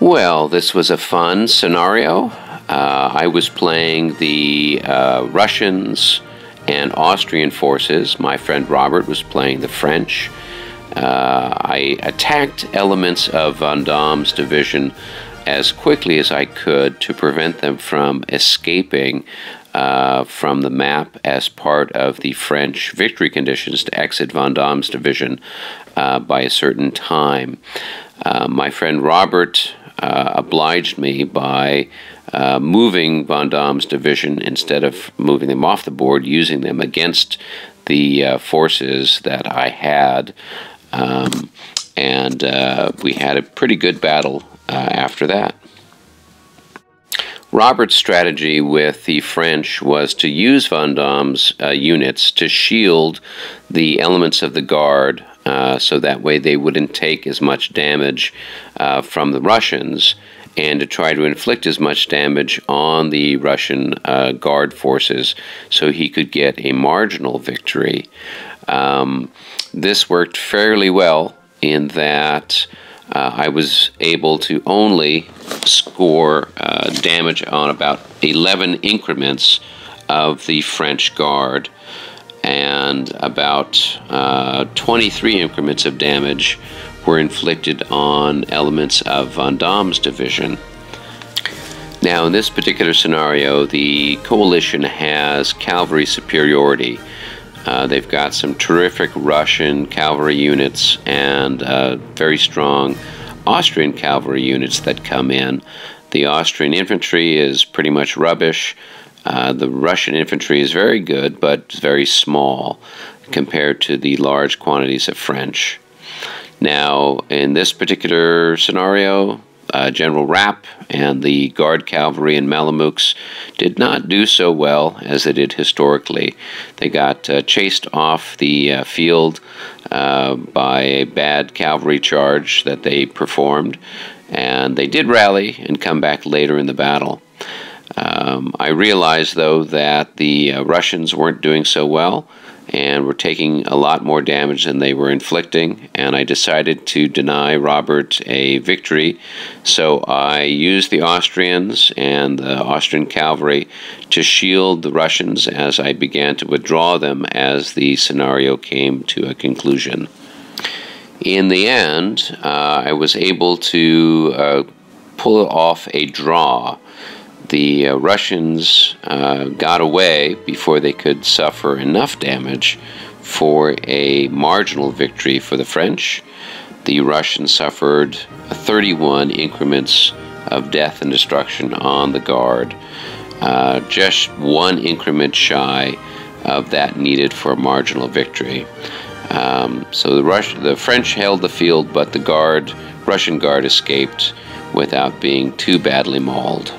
Well, this was a fun scenario. I was playing the Russians and Austrian forces. My friend Robert was playing the French. I attacked elements of Vendôme's division as quickly as I could to prevent them from escaping from the map as part of the French victory conditions to exit Vendôme's division by a certain time. My friend Robert obliged me by moving Vendôme's division instead of moving them off the board, using them against the forces that I had. And we had a pretty good battle after that. Robert's strategy with the French was to use Vendôme's units to shield the elements of the Guard so that way they wouldn't take as much damage from the Russians, and to try to inflict as much damage on the Russian Guard forces so he could get a marginal victory. This worked fairly well in that I was able to only score damage on about 11 increments of the French Guard, and about 23 increments of damage were inflicted on elements of Vendôme's division. Now, in this particular scenario, the coalition has cavalry superiority. They've got some terrific Russian cavalry units and very strong Austrian cavalry units that come in. The Austrian infantry is pretty much rubbish. The Russian infantry is very good, but very small compared to the large quantities of French. Now, in this particular scenario, General Rapp and the Guard cavalry and Malamukes did not do so well as they did historically. They got chased off the field by a bad cavalry charge that they performed, and they did rally and come back later in the battle. I realized, though, that the Russians weren't doing so well and were taking a lot more damage than they were inflicting, and I decided to deny Robert a victory. So I used the Austrians and the Austrian cavalry to shield the Russians as I began to withdraw them as the scenario came to a conclusion. In the end, I was able to pull off a draw. The Russians got away before they could suffer enough damage for a marginal victory for the French. The Russians suffered 31 increments of death and destruction on the Guard, just one increment shy of that needed for a marginal victory. So the French held the field, but the Russian Guard escaped without being too badly mauled.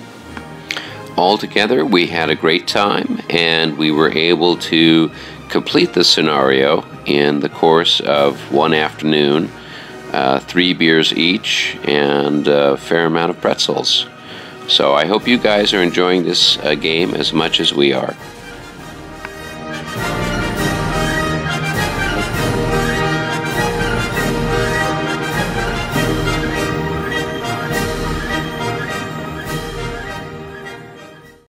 Altogether, we had a great time, and we were able to complete the scenario in the course of one afternoon, 3 beers each, and a fair amount of pretzels. So I hope you guys are enjoying this game as much as we are.